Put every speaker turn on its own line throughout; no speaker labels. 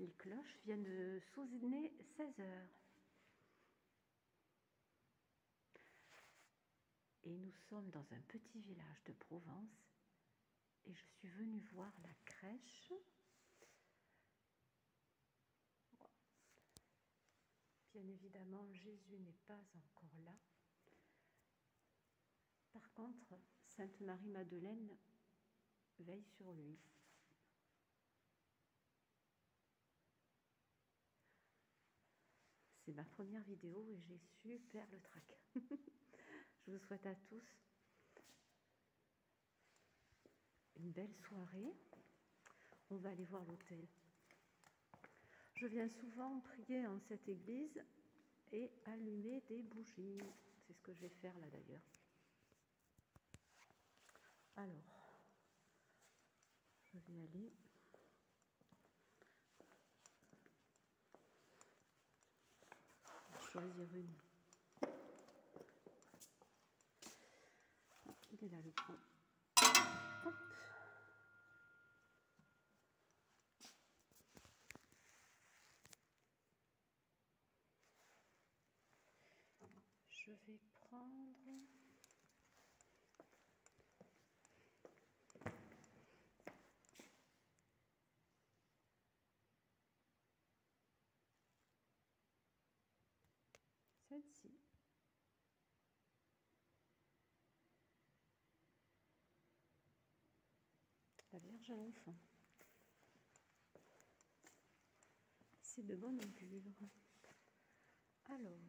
Les cloches viennent de sonner 16 heures. Et nous sommes dans un petit village de Provence et je suis venue voir la crèche. Bien évidemment, Jésus n'est pas encore là. Par contre, Sainte Marie-Madeleine veille sur lui. C'est ma première vidéo et j'ai super le trac. Je vous souhaite à tous une belle soirée. On va aller voir l'autel. Je viens souvent prier en cette église et allumer des bougies. C'est ce que je vais faire là d'ailleurs. Alors, je vais aller choisir une. Il est là le point. Hop. Je vais prendre celle-ci. La Vierge à l'enfant. C'est de bon augure. Alors,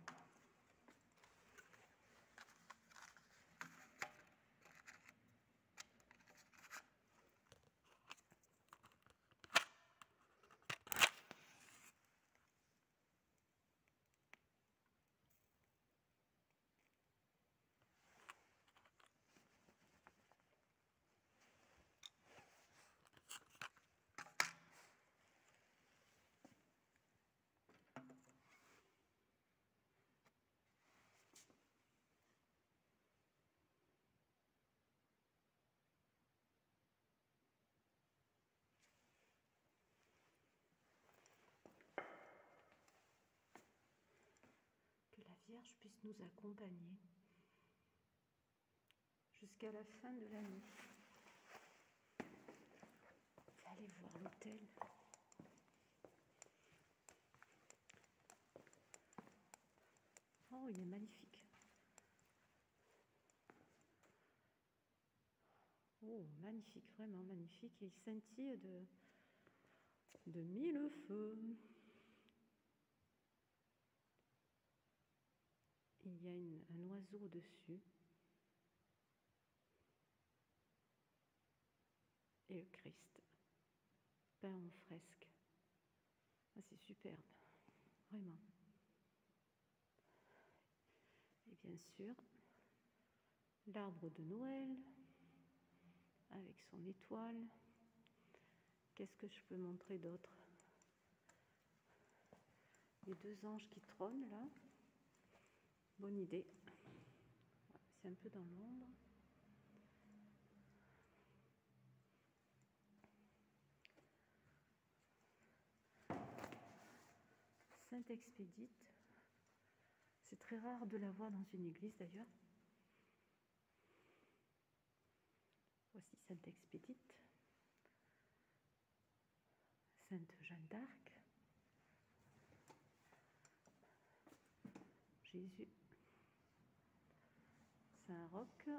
que la Vierge puisse nous accompagner jusqu'à la fin de l'année. Allez voir l'autel. Oh, il est magnifique. Oh, magnifique, vraiment magnifique. Il scintille de mille feux. Il y a un oiseau au-dessus. Et le Christ, peint en fresque. Ah, c'est superbe, vraiment. Et bien sûr, l'arbre de Noël, avec son étoile. Qu'est-ce que je peux montrer d'autre? Les deux anges qui trônent là. Bonne idée. C'est un peu dans l'ombre. Sainte Expédite. C'est très rare de la voir dans une église d'ailleurs. Voici Sainte Expédite. Sainte Jeanne d'Arc. Jésus. Saint-Roch.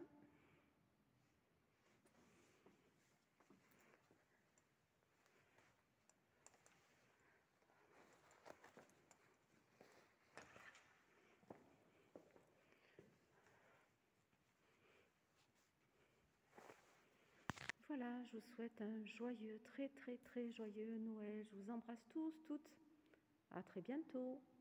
Voilà, je vous souhaite un joyeux, très joyeux Noël. Je vous embrasse tous, toutes. À très bientôt.